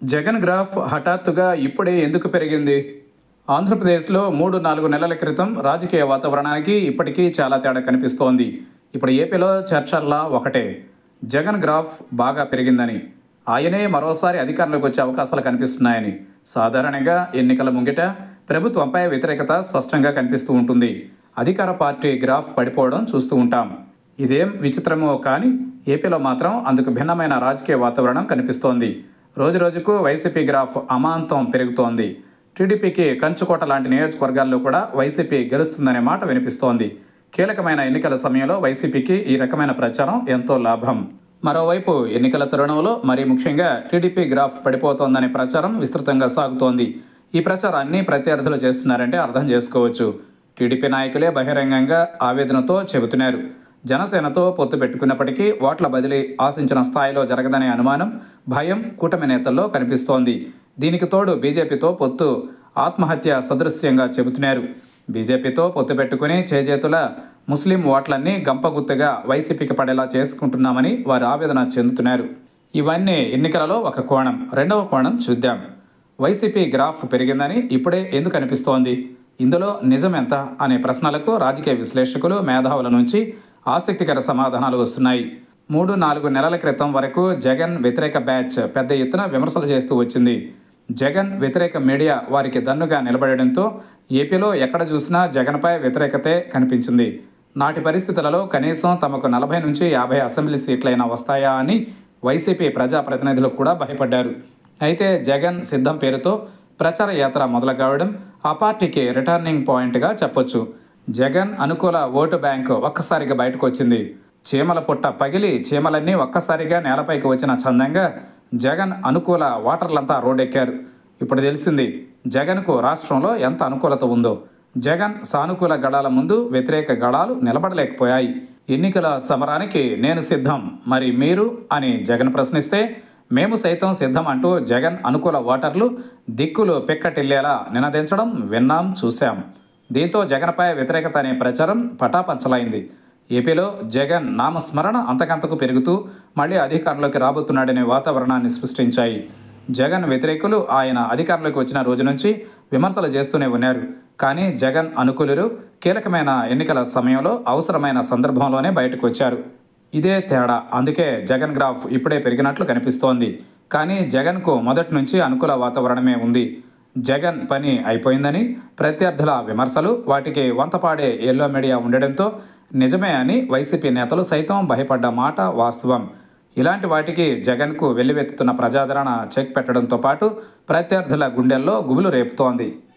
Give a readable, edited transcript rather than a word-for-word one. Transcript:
Jagan graph హఠాత్తుగా ఇప్పుడే ఎందుకు పెరిగింది? ఆంధ్రప్రదేశ్లో 3-4 నెలల క్రితం రాజకీయ వాతావరణానికి ఇప్పటికీ చాలా తేడా కనిపిస్తోంది. ఇప్పుడు ఏపీలో చర్చల్లా ఒకటే. జగన్ గ్రాఫ్ బాగా పెరిగిందని. ఆయనే మరోసారి అధికారంలోకి వచ్చే అవకాశాలు కనిపిస్తున్నాయని. సాధారణంగా ఎన్నికల ముంగిట ప్రభుత్వంపై వ్యతిరేకత స్పష్టంగా కనిపిస్తూ ఉంటుంది. అధికార పార్టీ గ్రాఫ్ పడిపోవడం చూస్తూ ఉంటాం. ఇదేం విచిత్రమో కానీ ఏపీలో మాత్రం అందుకు భిన్నమైన రాజకీయ వాతావరణం కనిపిస్తోంది. రోజురోజుకు వైసీపీ గ్రాఫ్ అమాంతం పెరుగుతోంది. టీడీపీకి కంచుకోట లాంటి నియోజకవర్గాల్లో కూడా వైసీపీ గెలుస్తుందనే మాట వినిపిస్తోంది. కీలకమైన ఎన్నికల సమయంలో వైసీపీకి ఈ రకమైన ప్రచారం ఎంతో లాభం. మరోవైపు ఎన్నికల తరుణంలో మరీ ముఖ్యంగా టీడీపీ గ్రాఫ్ పడిపోతోందనే ప్రచారం విస్తృతంగా సాగుతోంది. ఈ ప్రచారాన్ని ప్రత్యర్థులు చేస్తున్నారంటే అర్థం చేసుకోవచ్చు. టీడీపీ నాయకులే బహిరంగంగా ఆవేదనతో చెబుతున్నారు. జనసేనతో పొత్తు పెట్టుకున్నప్పటికీ ఓట్ల బదిలీ ఆశించిన స్థాయిలో జరగదనే అనుమానం, భయం కూటమి నేతల్లో కనిపిస్తోంది. దీనికి తోడు బీజేపీతో పొత్తు ఆత్మహత్య సదృశ్యంగా చెబుతున్నారు. బీజేపీతో పొత్తు పెట్టుకుని చేజేతుల ముస్లిం ఓట్లన్నీ గంపగుత్తుగా వైసీపీకి పడేలా చేసుకుంటున్నామని వారు ఆవేదన చెందుతున్నారు. ఇవన్నీ ఎన్నికలలో ఒక కోణం. రెండవ కోణం చూద్దాం. వైసీపీ గ్రాఫ్ పెరిగిందని ఇప్పుడే ఎందుకు అనిపిస్తోంది? ఇందులో నిజం ఎంత అనే ప్రశ్నలకు రాజకీయ విశ్లేషకులు, మేధావుల నుంచి ఆసక్తికర సమాధానాలు వస్తున్నాయి. 3-4 నెలల క్రితం వరకు జగన్ వ్యతిరేక బ్యాచ్ పెద్ద ఎత్తున విమర్శలు చేస్తూ వచ్చింది. జగన్ వ్యతిరేక మీడియా వారికి దన్నుగా నిలబడడంతో ఏపీలో ఎక్కడ చూసినా జగన్పై వ్యతిరేకతే కనిపించింది. నాటి పరిస్థితులలో కనీసం తమకు 40-50 అసెంబ్లీ సీట్లైనా వస్తాయా అని వైసీపీ ప్రజాప్రతినిధులు కూడా భయపడ్డారు. అయితే జగన్ సిద్ధం పేరుతో ప్రచార యాత్ర మొదలు కావడం ఆ పార్టీకి రిటర్నింగ్ పాయింట్గా చెప్పొచ్చు. జగన్ అనుకూల ఓటు బ్యాంకు ఒక్కసారిగా బయటకు వచ్చింది. చీమల పుట్ట పగిలి చీమలన్నీ ఒక్కసారిగా నేలపైకి వచ్చిన చందంగా జగన్ అనుకూల ఓటర్లంతా రోడ్డెక్కారు. ఇప్పుడు తెలిసింది జగన్కు రాష్ట్రంలో ఎంత అనుకూలత ఉందో. జగన్ సానుకూల గళాల ముందు వ్యతిరేక గళాలు నిలబడలేకపోయాయి. ఎన్నికల సమరానికి నేను సిద్ధం, మరి మీరు అని జగన్ ప్రశ్నిస్తే మేము సైతం సిద్ధం అంటూ జగన్ అనుకూల ఓటర్లు దిక్కులు పిక్కటిల్లేలా నినదించడం విన్నాం, చూశాం. దీంతో జగన్పై వ్యతిరేకత అనే ప్రచారం పటాపంచలైంది. ఏపీలో జగన్ నామస్మరణ అంతకంతకు పెరుగుతూ మళ్ళీ అధికారంలోకి రాబోతున్నాడనే వాతావరణాన్ని సృష్టించాయి. జగన్ వ్యతిరేకులు ఆయన అధికారంలోకి వచ్చిన రోజు నుంచి విమర్శలు చేస్తూనే ఉన్నారు. కానీ జగన్ అనుకూలులు కీలకమైన ఎన్నికల సమయంలో అవసరమైన సందర్భంలోనే బయటకు వచ్చారు. ఇదే తేడా. అందుకే జగన్ గ్రాఫ్ ఇప్పుడే పెరిగినట్లు కనిపిస్తోంది. కానీ జగన్కు మొదటి నుంచి అనుకూల వాతావరణమే ఉంది. జగన్ పని అయిపోయిందని ప్రత్యర్థుల విమర్శలు, వాటికి వంతపాడే ఎల్లో మీడియా ఉండడంతో నిజమే అని వైసీపీ నేతలు సైతం భయపడ్డ మాట వాస్తవం. ఇలాంటి వాటికి జగన్కు వెల్లువెత్తుతున్న ప్రజాదరణ చెక్ పెట్టడంతో పాటు ప్రత్యర్థుల గుండెల్లో గుబులు రేపుతోంది.